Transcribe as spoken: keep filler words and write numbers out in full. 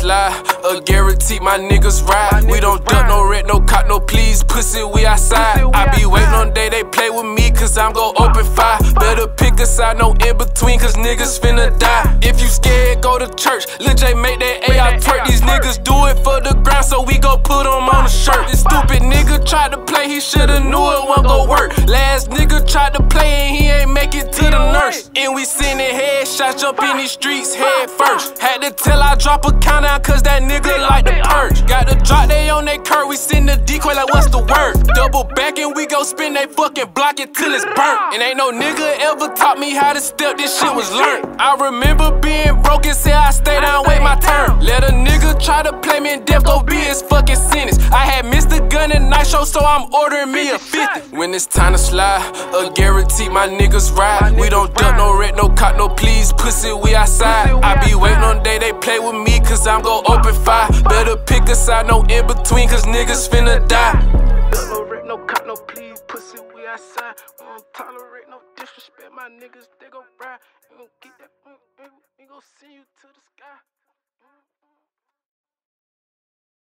slide, a guarantee my niggas ride. We don't duck, no red, no cop, no please, pussy, we outside. I be waiting on day they play with me, cause I'm gon' open fire. Better pick a side, no in between, cause niggas finna die. If you scared, go to church, Lil J make that A I twerk. These niggas do it for the ground, so we gon' put them on the shirt. This stupid nigga tried to play, he shoulda knew it won't go work. Last nigga tried to play and he ain't make it to the nurse. And we sending headshots, jump in these streets head first. Had to tell I drop a count out, cause that nigga like the purge. Got to drop they on they curve, we send the decoy like what's the word. Double back and we go spin they fucking block it till it's burnt. And ain't no nigga ever taught me how to step, this shit was learned. I remember being broke and said I stay down, wait my turn. Let a nigga try to play me in death, go be his fucking sentence. I had missed the gun in night show, so I'm ordering me a fifty. When it's time to slide, a guarantee my niggas ride. We don't duck, no red, no cop, no please, pussy, we outside. I be waiting on day they play with me, cause I'm gon' open fire. Better pick a side, no in between, cause niggas finna die. No red, no cop, no please, pussy, we outside. We don't tolerate no disrespect, my niggas, they gon' ride. We gon' get that, we gon' send you to the sky.